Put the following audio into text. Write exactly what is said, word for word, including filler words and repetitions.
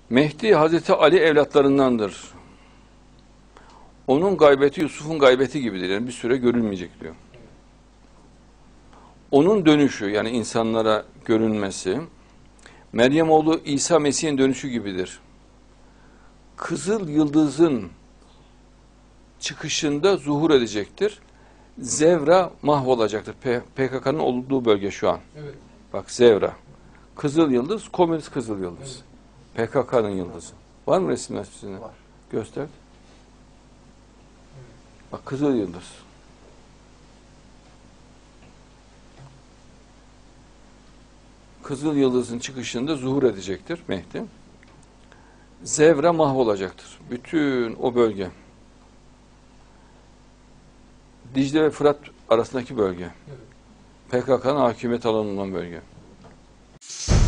Mehdi Hazreti Ali evlatlarındandır. Onun gaybeti Yusuf'un gaybeti gibidir. Yani bir süre görülmeyecek diyor. Onun dönüşü, yani insanlara görünmesi, Meryem oğlu İsa Mesih'in dönüşü gibidir. Kızıl yıldızın çıkışında zuhur edecektir. Zevra mahvolacaktır. P K K'nın olduğu bölge şu an. Evet. Bak Zevra. Kızıl yıldız, komünist kızıl yıldız. Evet. P K K'nın yıldızı. Var mı resimler sizinle? Var. Göster. Evet. Bak kızıl yıldız. Kızıl yıldızın çıkışında zuhur edecektir Mehdi. Zevra mahvolacaktır. Bütün o bölge. Dicle ve Fırat arasındaki bölge. Evet. P K K'nın hakimiyet alanı olan bölge.